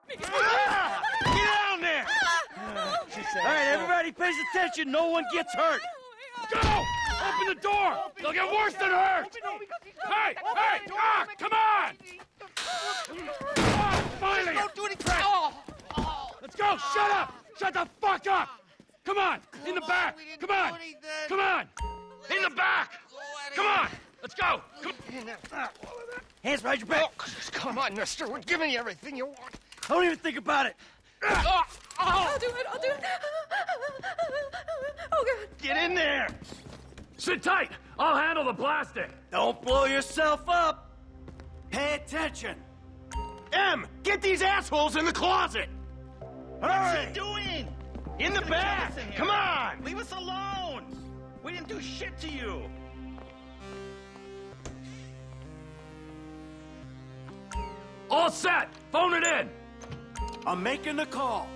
Get down there! All right, everybody pays attention. No one gets hurt. Go! Open the door! They'll get worse than hurt! Hey! Hey! Ah! Come on! Oh, finally! Don't do anything. Let's go! Shut up! Shut the fuck up! Come on! In the back! Come on! Come on! In the back! Come on! Let's go! Hands behind your back. Oh, come on, mister. We're giving you everything you want. Don't even think about it. I'll do it. Oh, God. Get in there. Sit tight! I'll handle the plastic! Don't blow yourself up. Pay attention. Em, get these assholes in the closet. Hurry. What's he doing? In the back. Come on. Leave us alone. We didn't do shit to you. All set! Phone it in! I'm making the call.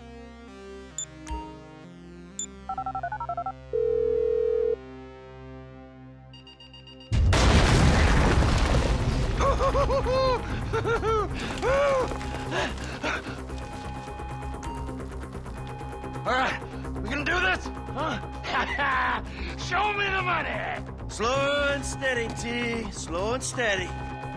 All right, we gonna do this? Huh? Show me the money. Slow and steady, T. Slow and steady.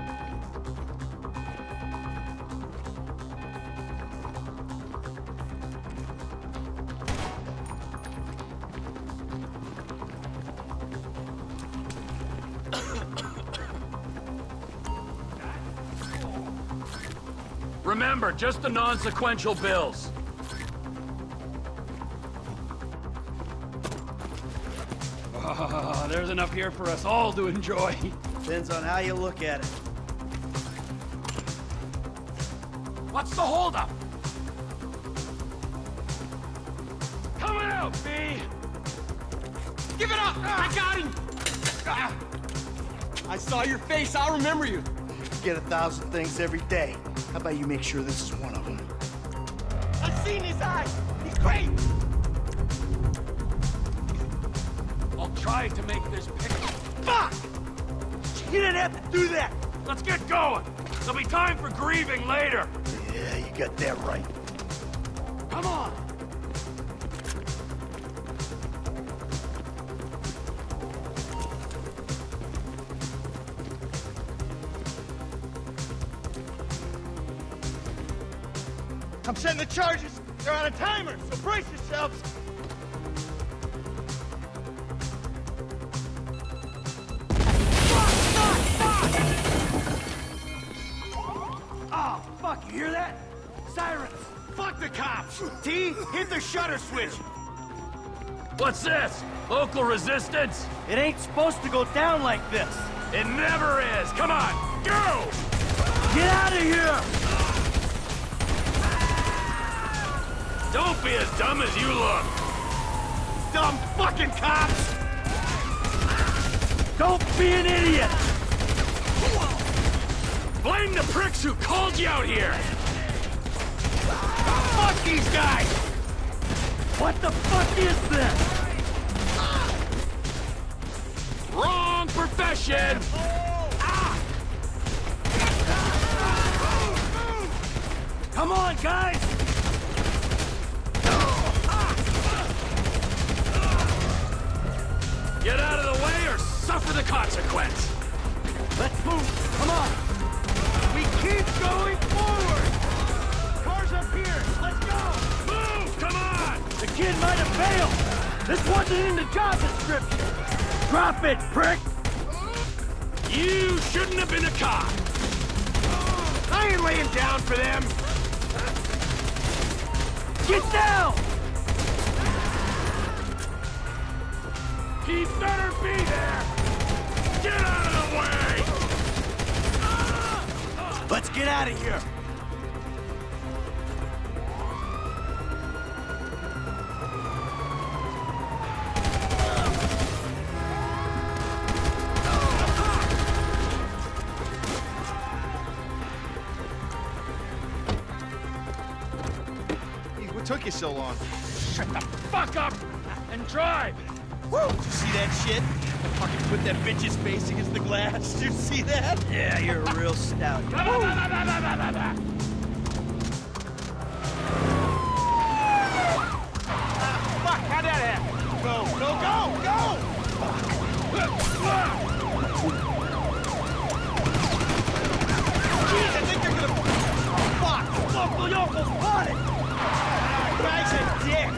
Remember, just the non-sequential bills. There's enough here for us all to enjoy. Depends on how you look at it. What's the holdup? Coming out, B! Give it up. I got him. I saw your face. I'll remember you. You get 1,000 things every day. How about you make sure this is one of them? I've seen his eyes. He's great. I'll try to make this picture. Fuck! You didn't have to do that! Let's get going! There'll be time for grieving later! Yeah, you got that right. Come on! I'm setting the charges. They're on a timer, so brace yourselves. Oh, fuck, you hear that? Sirens! Fuck the cops. T, hit the shutter switch. What's this? Local resistance? It ain't supposed to go down like this. It never is! Come on! Go! Get out of here! Don't be as dumb as you look! Dumb fucking cops. Don't be an idiot! Blame the pricks who called you out here! Fuck these guys. What the fuck is this? Wrong profession! Come on, guys! Get out of the way or suffer the consequence! Let's move! Come on! We keep going forward. Cars up here. Let's go. Move! Come on! The kid might have failed! This wasn't in the job description! Drop it, prick! You shouldn't have been a cop! I ain't laying down for them. Get down! He better be there! Get out of the way! Let's get out of here! What took you so long? Shut the fuck up and drive! Woo! Did you see that shit? Fucking put that bitch's face against the glass. Did you see that? Yeah, you're a real stout. Go, go, go! Jeez, I think they're gonna... Oh, fuck! Look, we almost caught it! Guy's a dick!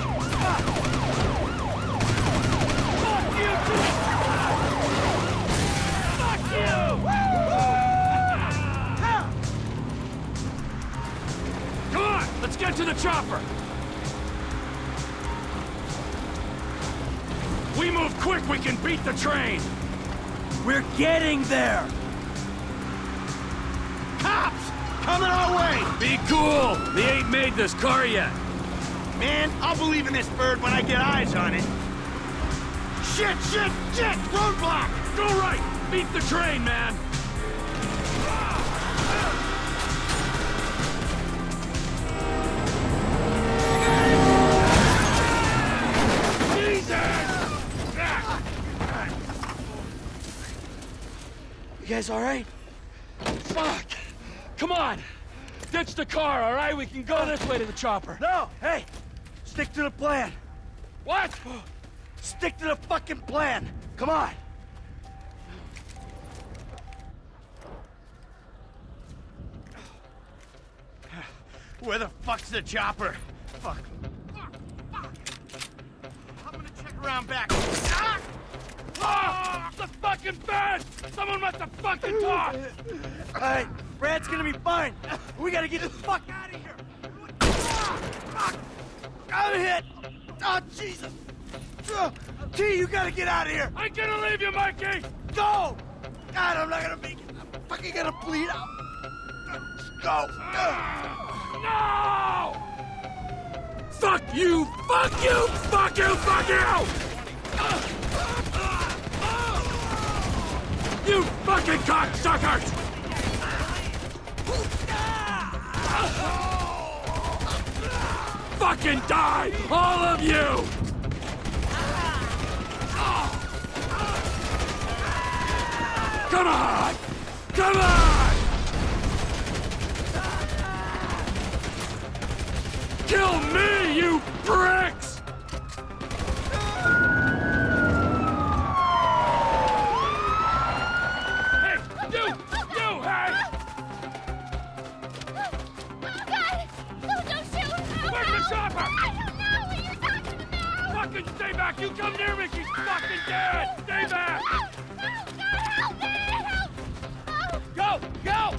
Fuck you, too! Fuck you! Come on, let's get to the chopper. We move quick, we can beat the train. We're getting there! Cops! Coming our way! Be cool. They ain't made this car yet. Man, I'll believe in this bird when I get eyes on it. Shit, shit, shit! Roadblock! Go right. Beat the train, man. You guys all right? Fuck! Come on! Ditch the car, all right? We can go this way to the chopper. No! Hey! Stick to the plan! What? Stick to the fucking plan! Come on! Where the fuck's the chopper? Fuck. I'm gonna check around back. Ah! Oh, the fucking bed! Someone must have fucking talked! Alright, Brad's gonna be fine. We gotta get the fuck out of here. Fuck! I'm hit! Oh, Jesus! T, you gotta get out of here! I ain't gonna leave you, Mikey! Go! God, I'm not gonna make it. I'm fucking gonna bleed out. Go! No! Fuck you! Fuck you! Fuck you! Fuck you! You fucking cocksuckers! Fucking die! All of you! Come on! Come on! Kill me, you pricks! Hey, you! Hey! God! Don't shoot! Where's the chopper? I don't know what you're talking about! Fucking stay back! You come near me, she's fucking dead! Stay back! No, God, help me! Help! Oh. Go! Go!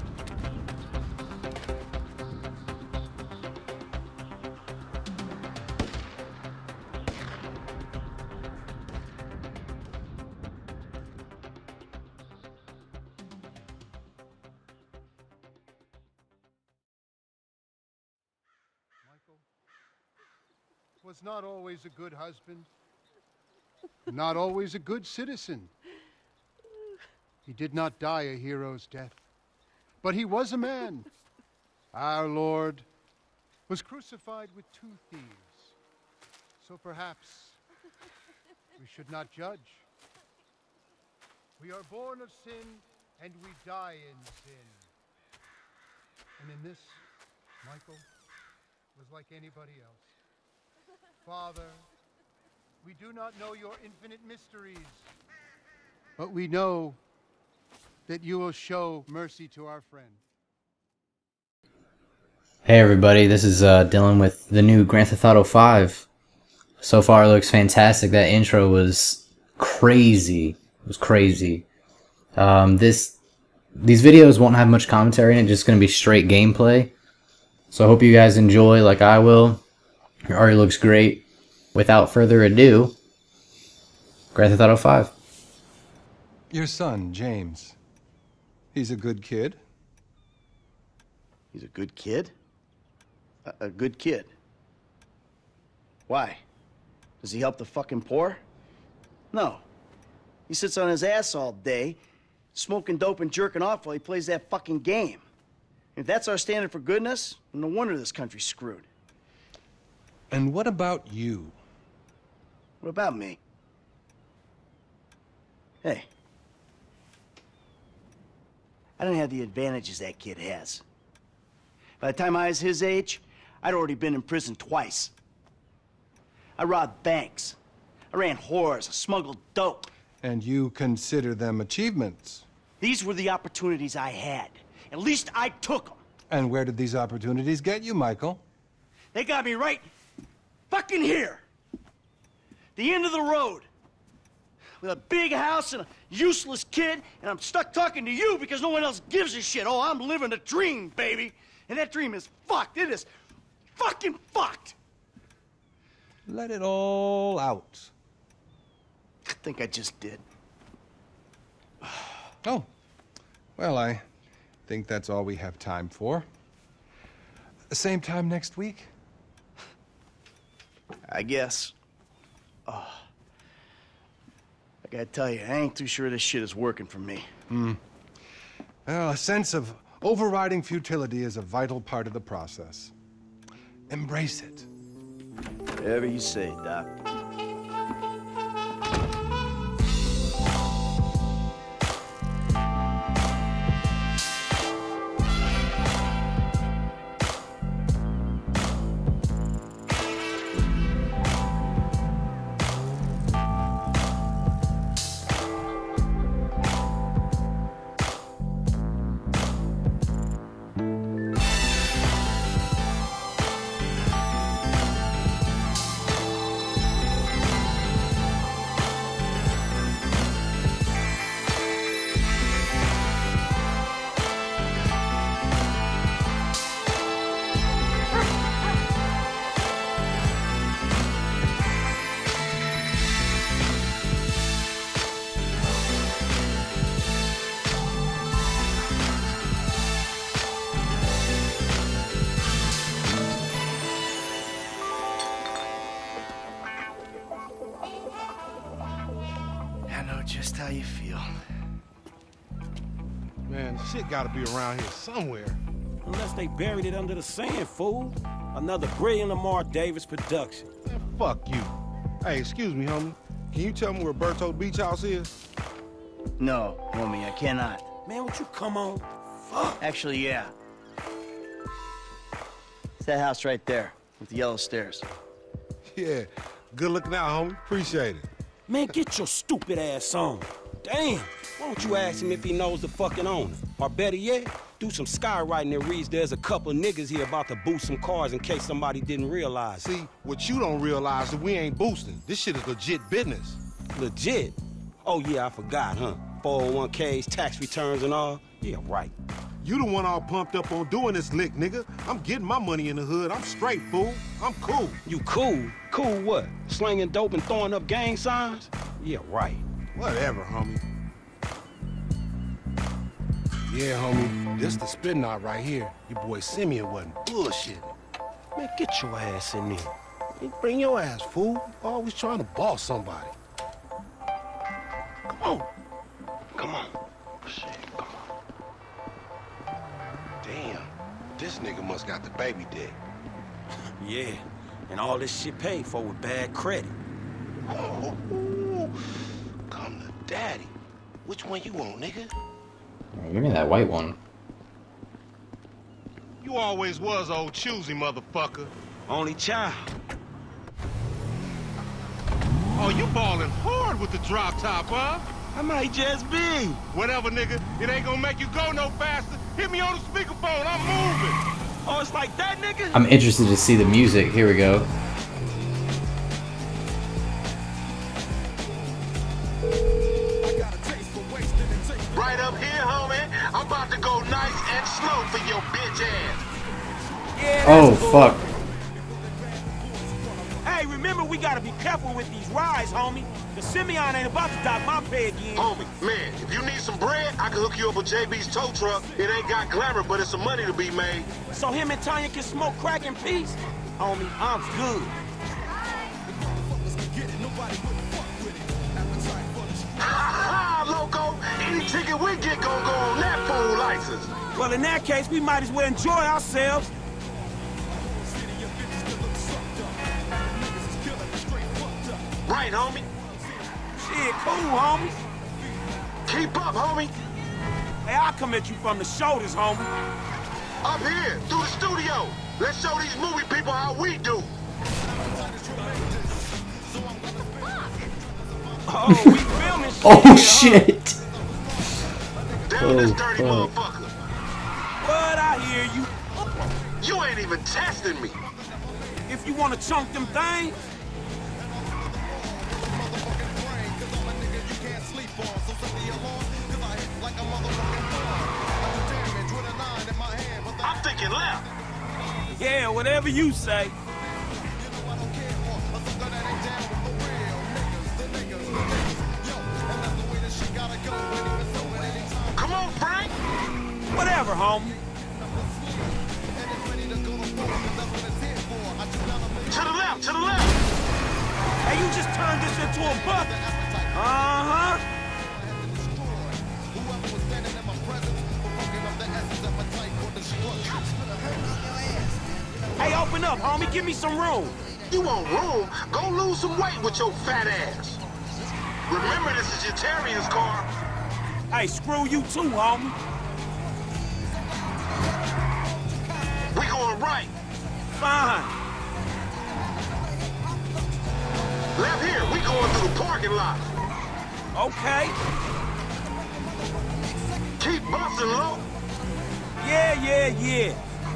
Was not always a good husband, not always a good citizen. He did not die a hero's death, but he was a man. Our Lord was crucified with 2 thieves, so perhaps we should not judge. We are born of sin, and we die in sin. And in this, Michael was like anybody else. Father, we do not know your infinite mysteries, but we know that you will show mercy to our friend. Hey everybody, this is Dylan with the new Grand Theft Auto 5. So far it looks fantastic. That intro was crazy. It was crazy. These videos won't have much commentary in it, just going to be straight gameplay. So I hope you guys enjoy like I will. It already looks great. Without further ado, Grand Theft Auto 5. Your son, James. He's a good kid. He's a good kid? A good kid? Why? Does he help the fucking poor? No. He sits on his ass all day, smoking dope and jerking off while he plays that fucking game. If that's our standard for goodness, no wonder this country's screwed. And what about you? What about me? Hey. I don't have the advantages that kid has. By the time I was his age, I'd already been in prison twice. I robbed banks. I ran whores, I smuggled dope. And you consider them achievements? These were the opportunities I had. At least I took them. And where did these opportunities get you, Michael? They got me right fucking here. The end of the road. With a big house and a useless kid, and I'm stuck talking to you because no one else gives a shit. Oh, I'm living a dream, baby. And that dream is fucked. It is fucking fucked. Let it all out. I think I just did. Oh, well, I think that's all we have time for. Same time next week? I guess. Oh. I gotta tell you, I ain't too sure this shit is working for me. Well, a sense of overriding futility is a vital part of the process. Embrace it. Whatever you say, Doc. Just how you feel. Man, shit gotta be around here somewhere. Unless they buried it under the sand, fool. Another brilliant Lamar Davis production. Man, fuck you. Hey, excuse me, homie. Can you tell me where Berto Beach House is? No, homie, I cannot. Man, would you come on? Fuck. Actually, yeah. It's that house right there, with the yellow stairs. Yeah, good looking out, homie. Appreciate it. Man, get your stupid ass on. Damn, why don't you ask him if he knows the fucking owner? Or better yet, do some skywriting that reads there's a couple niggas here about to boost some cars in case somebody didn't realize. See, what you don't realize is we ain't boosting. This shit is legit business. Legit? Oh yeah, I forgot, huh? 401ks, tax returns and all? Yeah, right. You the one all pumped up on doing this lick, nigga. I'm getting my money in the hood. I'm straight, fool. I'm cool. You cool? Cool what? Slinging dope and throwing up gang signs? Yeah, right. Whatever, homie. Yeah, homie. This the spin knot right here. Your boy Simeon wasn't bullshitting. Man, get your ass in there. Hey, bring your ass, fool. Always trying to boss somebody. Come on. Come on. Shit, come on. Damn, this nigga must got the baby dick. Yeah, and all this shit paid for with bad credit. Oh, come to daddy. Which one you want, nigga? Give me that white one. You always was old choosy, motherfucker. Only child. Oh, you ballin' hard with the drop top, huh? I might just be. Whatever, nigga. It ain't gonna make you go no faster. Hit me on the speakerphone. I'm moving. Oh, it's like that, nigga? I'm interested to see the music. Here we go. Right up here, homie. I'm about to go nice and slow for your bitch ass. Yeah, oh, cool. fuck. Hey, remember, we gotta be careful with these rides, homie. The Simeon ain't about to dock my pay again. Homie, man, if you need some bread, I can hook you up with JB's tow truck. It ain't got glamour, but it's some money to be made. So him and Tanya can smoke crack in peace? Homie, I'm good. Ha ha, loco! Any ticket we get gon' go on that fool license. Well, in that case, we might as well enjoy ourselves. Right, homie? Shit, cool, homie. Keep up, homie. Hey, I'll come at you from the shoulders, homie. Up here, through the studio. Let's show these movie people how we do. What the fuck? Oh, we filming shit. Oh shit! Down this dirty motherfucker. What? I hear you. You ain't even testing me. If you want to chunk them things. I'm thinking left. Yeah, whatever you say. Come on, Frank. Whatever, homie. To the left, to the left. Hey, you just turned this into a buck. Uh-huh. Hey, open up, homie. Give me some room. You want room? Go lose some weight with your fat ass. Remember, this is your Terrier's car. Hey, screw you too, homie. We going right. Fine. Left here, we going through the parking lot. Okay. Keep busting, low. Yeah.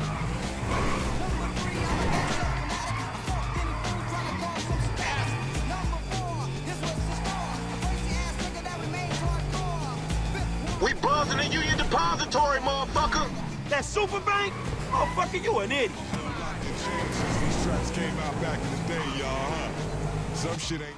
We buzzing in Union Depository, motherfucker. That super bank? Motherfucker, you an idiot. These tracks came out back in the day, y'all, huh? Some shit ain't...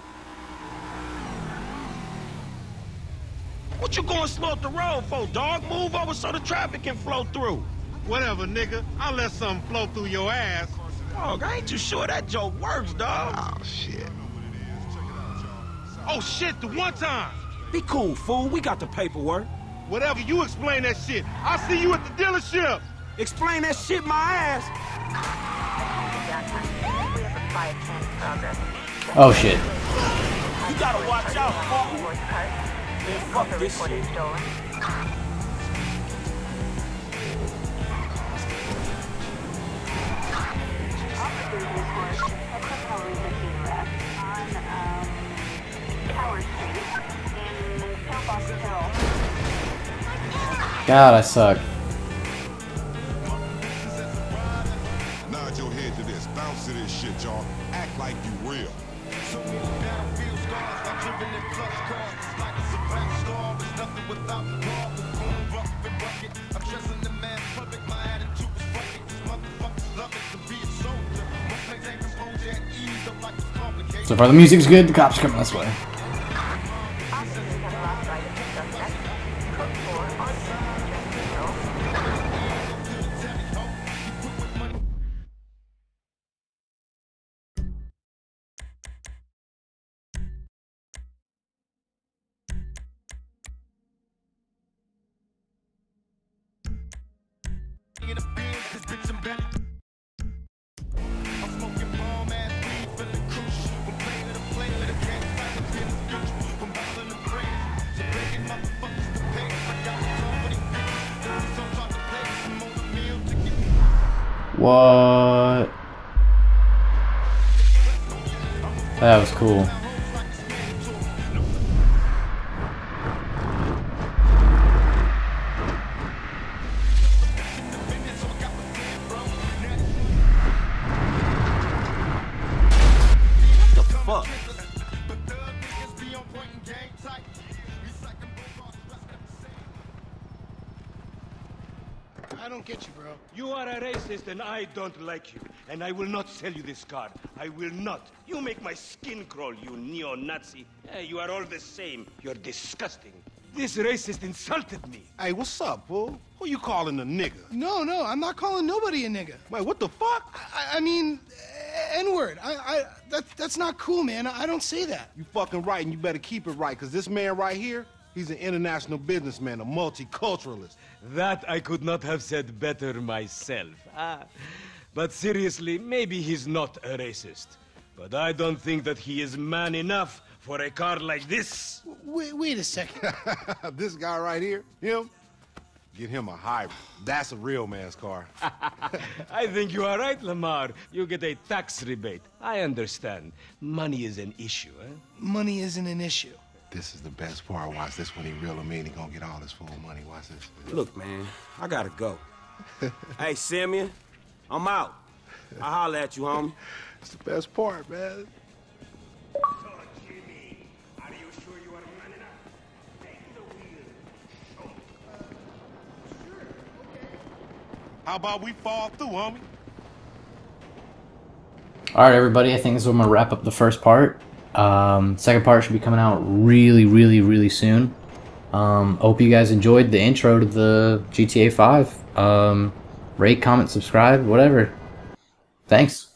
What you going slow up the road for, dog? Move over so the traffic can flow through. Whatever, nigga. I'll let something flow through your ass. Dog, I ain't too sure that joke works, dog. Oh, shit. Oh, shit, the one time. Be cool, fool. We got the paperwork. Whatever, you explain that shit. I'll see you at the dealership. Explain that shit my ass. Oh shit. You gotta watch out, fool. Fuck this shit. God, I suck. Nod your head to this. Bounce to this shit, y'all. Act like you real. So far the music's good, the cops are coming this way. What? That was cool. Fuck. I don't get you, bro. You are a racist and I don't like you. And I will not sell you this card. I will not. You make my skin crawl, you neo-Nazi. You are all the same. You're disgusting. This racist insulted me. Hey, what's up, fool? Who you calling a nigga? No, I'm not calling nobody a nigga. Wait, what the fuck? I mean, N-word. That's not cool, man. I don't say that. You fucking right, and you better keep it right, because this man right here, he's an international businessman, a multiculturalist. That I could not have said better myself. But seriously, maybe he's not a racist. But I don't think that he is man enough for a car like this. Wait a second. This guy right here, him, Get him a hybrid. That's a real man's car. I think you are right, Lamar. You get a tax rebate. I understand. Money is an issue, eh? Money isn't an issue. This is the best part. Watch this when he real him in. He gonna get all his full money. Watch this. Look, man, I gotta go. Hey, Simeon, I'm out. I'll holler at you, homie. It's the best part, man. How about we fall through, homie? Alright, everybody, I think this is where I'm going to wrap up the first part. Second part should be coming out really soon. Hope you guys enjoyed the intro to the GTA 5. Rate, comment, subscribe, whatever. Thanks.